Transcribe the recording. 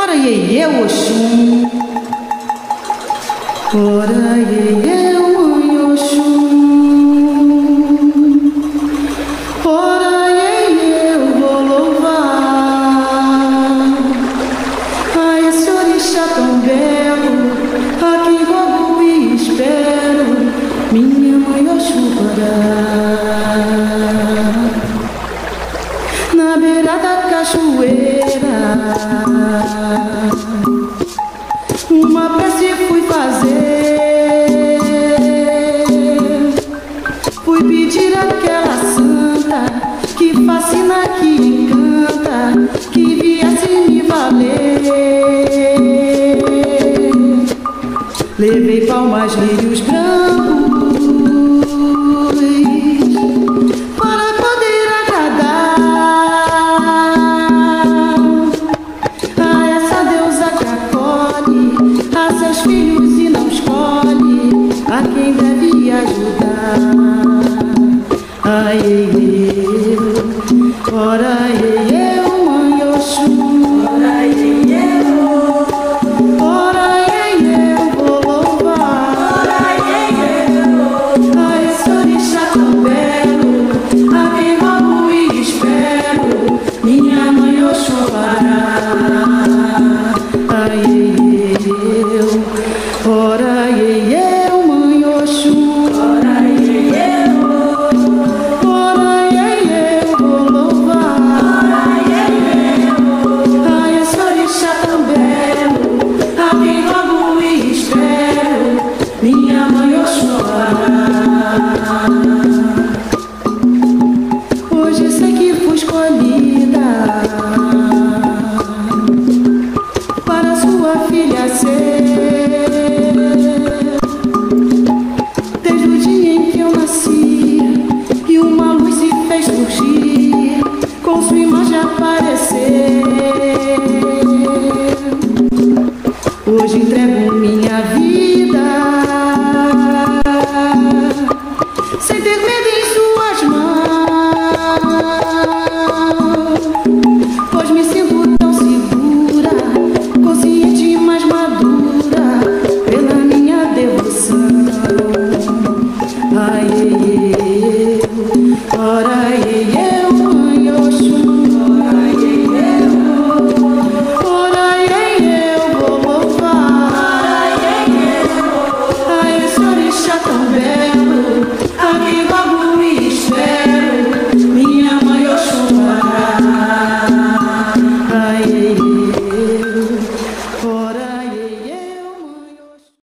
Ora iê, Oxum. Ora iê, mãe Oxum. Ora iê, eu vou louvar a esse orixá tão belo, a quem rogo e espero, minha mãe Oxum na beira da cachoeira. Uma prece fui fazer, fui pedir àquela santa que fascina, que encanta, que viesse me valer. Levei palmas, lírios brancos para poder agradar a essa deusa que acolhe a seus filhos e não escolhe a quem deve ajudar. Ai, ora, mãe Oxum. Ora, eu vou louvar a esse orixá tão belo, a quem rogo e espero, minha mãe Oxum. Ai, ora, eu, mãe Oxum. Ora, eu vou louvar a esse orixá tão belo, a quem rogo e espero, minha mãe Oxum. Hoje sei que fui escolhida para sua filha ser